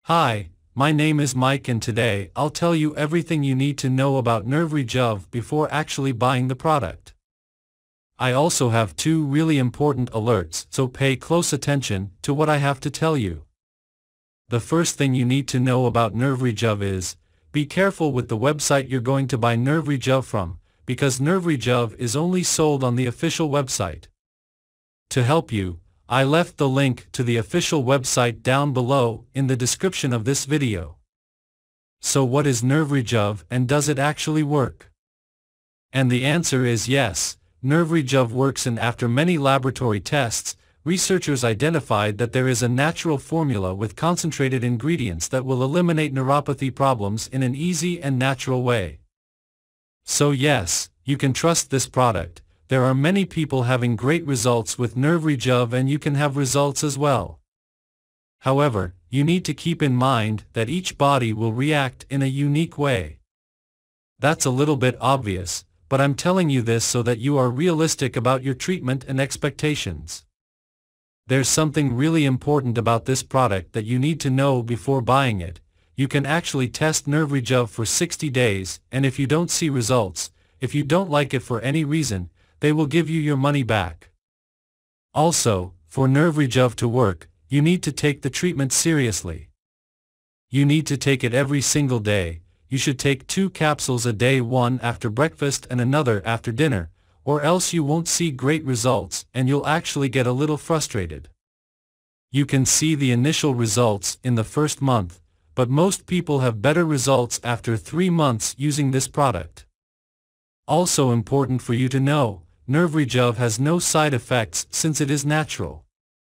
Hi, my name is Mike and today I'll tell you everything you need to know about NervRejuv before actually buying the product. I also have two really important alerts, so pay close attention to what I have to tell you. The first thing you need to know about NervRejuv is, be careful with the website you're going to buy NervRejuv from, because NervRejuv is only sold on the official website. To help you, I left the link to the official website down below in the description of this video. So what is NervRejuv and does it actually work? And the answer is yes, NervRejuv works, and after many laboratory tests, researchers identified that there is a natural formula with concentrated ingredients that will eliminate neuropathy problems in an easy and natural way. So yes, you can trust this product. There are many people having great results with NervRejuv and you can have results as well. However, you need to keep in mind that each body will react in a unique way. That's a little bit obvious, but I'm telling you this so that you are realistic about your treatment and expectations. There's something really important about this product that you need to know before buying it. You can actually test NervRejuv for 60 days, and if you don't see results, if you don't like it for any reason, they will give you your money back. Also, for NervRejuv to work, you need to take the treatment seriously. You need to take it every single day. You should take 2 capsules a day, one after breakfast and another after dinner, or else you won't see great results and you'll actually get a little frustrated. You can see the initial results in the first month, but most people have better results after 3 months using this product. Also important for you to know, NervRejuv has no side effects since it is natural.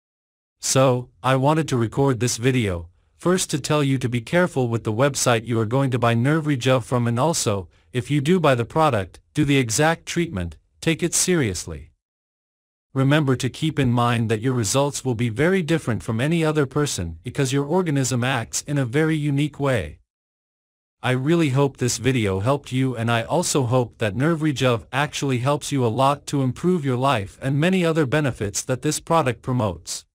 So, I wanted to record this video, first to tell you to be careful with the website you are going to buy NervRejuv from, and also, if you do buy the product, do the exact treatment, take it seriously. Remember to keep in mind that your results will be very different from any other person because your organism acts in a very unique way. I really hope this video helped you, and I also hope that NervRejuv actually helps you a lot to improve your life and many other benefits that this product promotes.